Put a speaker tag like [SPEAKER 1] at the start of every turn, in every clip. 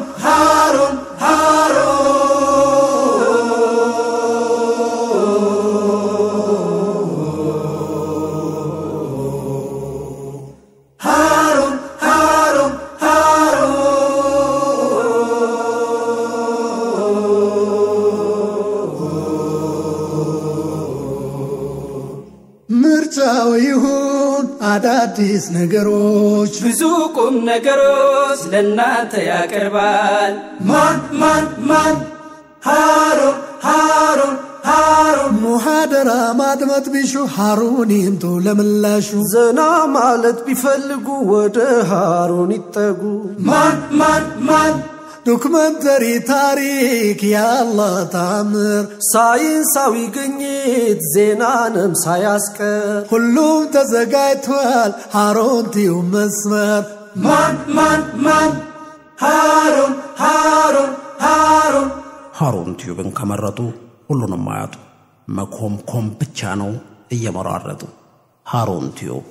[SPEAKER 1] هارون ምርጫው ይሁን አዳዲስ ነገሮች ብዙቁም ነገሮች ለናንተ ያቀርባል ማን ሃሩን ሙሐደራ ማድመጥ ቢሹ ሃሩን ይምጡ ለምላሹ ዘና ማለት ቢፈልጉ ወደ ሃሩን ይጠጉ ማን ዶክመንተሪ ታሪክ ያአላህ ታምር ሳይንሳዊ ግኝት ዜናንም ሳያስቀር ሁሉም ተዘጋጅቷል ሃሩን ቲዩብ መስመር ማን ሃሩን ቲዩብን ከመረጡ ሁሉንም አያጡ መኮምኮም ብቻ ነው እየመራረጡ ሃሩን ቲዩብ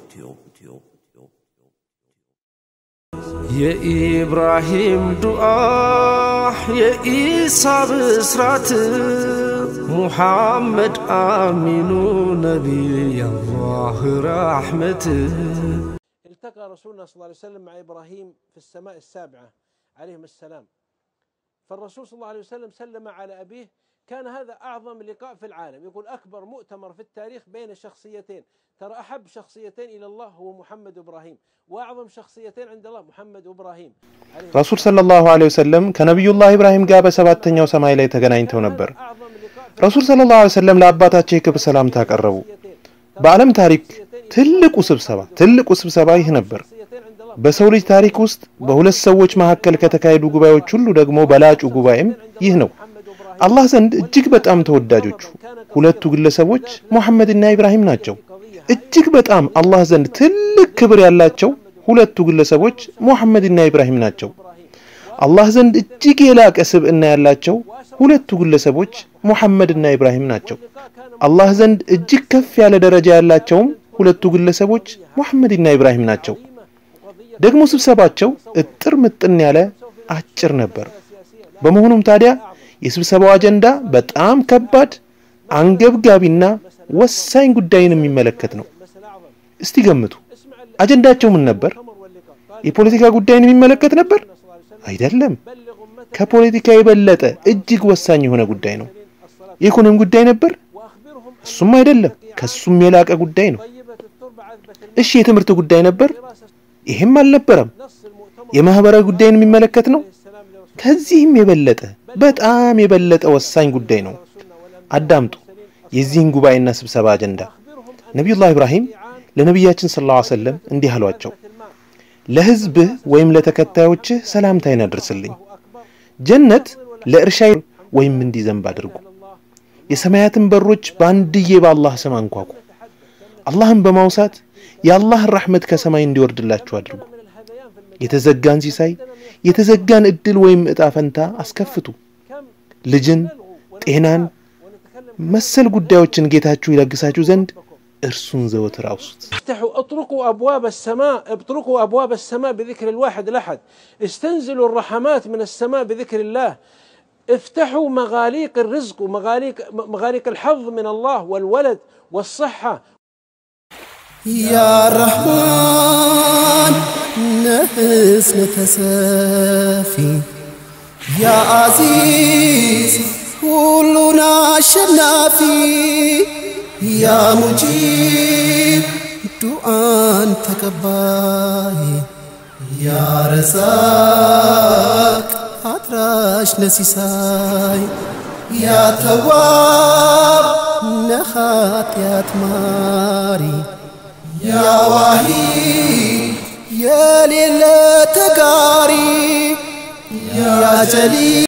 [SPEAKER 2] የኢብራሂም ዱዓ የኢሳ ብስራት ሙሐመድ አሚኑ ነቢይ አላህ ረሕመት
[SPEAKER 3] التقى رسولنا صلى الله عليه وسلم مع إبراهيم في السماء السابعة عليهم السلام فالرسول صلى الله عليه وسلم سلم على أبيه كان هذا أعظم لقاء في العالم يقول أكبر مؤتمر في التاريخ بين شخصيتين ترى أحب شخصيتين إلى الله هو محمد وإبراهيم وأعظم شخصيتين عند الله محمد وإبراهيم
[SPEAKER 4] رسول صلى الله عليه وسلم كنبي الله إبراهيم جاب سبعتنيو سماي لي تغناينتو نبر رسول صلى الله عليه وسلم لأباتاچه كبسلام تاقربو በዓለም ታሪክ ትልቁ ስብሰባ ይህ ነበር በሰው ልጅ ታሪክ ውስጥ በሁለት ሰዎች መካከል ከተካሄዱ ጉባኤዎች ሁሉ ደግሞ በላጩ ጉባኤም ይህ ነው አላህ ዘንድ እጅግ በጣም ተወዳጆቹ ሁለቱ ግለሰቦች ሙሐመድና ኢብራሂም ናቸው እጅግ በጣም አላህ ዘንድ ትልቅ ክብር ያላቸው ሁለቱ ግለሰቦች ሙሐመድና ኢብራሂም ናቸው አላህ ዘንድ እጅግ የላቀ ስብዕና ያላቸው ሁለቱ ግለሰቦች ሙሐመድና ኢብራሂም ናቸው አላህ ዘንድ እጅግ ከፍ ያለ ደረጃ ያላቸው ሁለቱ ግለሰቦች ሙሐመድና ኢብራሂም ናቸው ደግሞ ስብሰባቸው እጥር ምጥን ያለ አጭር ነበር በመሆኑም ታዲያ የስብሰባው አጀንዳ በጣም ከባድ አንገብጋቢና ወሳኝ ጉዳይን የሚመለከት ነው እስቲ ገምቱ አጀንዳቸው ምን ነበር የፖለቲካ ጉዳይን የሚመለከት ነበር አይደለም ከፖለቲካ የበለጠ እጅግ ወሳኝ የሆነ ጉዳይ ነው የኢኮኖሚ ጉዳይ ነበር እሱም አይደለም ከሱም የላቀ ጉዳይ ነው እሺ የትምህርት ጉዳይ ነበር ይሄም አልነበረም የማህበራዊ ጉዳይን የሚመለከት ነው ከዚህም የበለጠ በጣም የበለጠ ወሳኝ ጉዳይ ነው አዳምጡ የዚህን ጉባኤና ስብሰባ አጀንዳ ነብዩላህ ኢብራሂም ለነብያችን ሰለላሁ ዐለይሂ ወሰለም እንዲህ አሏቸው ለህዝብ ወይም ለተከታዮች ሰላምታይን አድርስልኝ ጀነት ለእርሻይ ወይም እንዲዘንብ አድርጉ የሰማያትን በሮች ባንድዬ በአላህ ስም አንኳኩ አላህን በማውሳት የአላህ ረህመት ከሰማይ እንዲወርድላችሁ አድርጉ የተዘጋን ሲሳይ የተዘጋን እድል ወይም እጣ ፈንታ አስከፍቱ ልጅን ጤናን መሰል ጉዳዮችን ጌታችሁ ይለግሳችሁ ዘንድ እርሱን ዘወትር አውሱት
[SPEAKER 3] اطرقوا ابواب السماء بذكر الواحد الاحد استنزلوا الرحمات من السماء بذكر الله افتحوا مغاليق الرزق ومغاليق الحظ من الله والولد والصحة
[SPEAKER 1] يا رحمن نحس نتسافي يا عزيز كلنا شنافي يا مجيب دعاء تقباي يا رزاق አድራሽ ነሲሳይ ያ ተዋብ ነኻጢያት ማሪ ያ ዋሂድ የሌለ ተጋሪ ያ ጀሊል